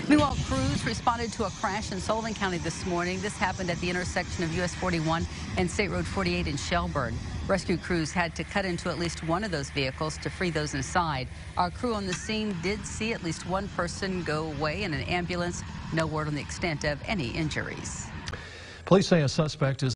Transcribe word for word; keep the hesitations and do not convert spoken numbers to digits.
Meanwhile, crews responded to a crash in Sullivan County this morning. This happened at the intersection of U S forty-one and State Road forty-eight in Shelburn. Rescue crews had to cut into at least one of those vehicles to free those inside. Our crew on the scene did see at least one person go away in an ambulance. No word on the extent of any injuries. Police say a suspect is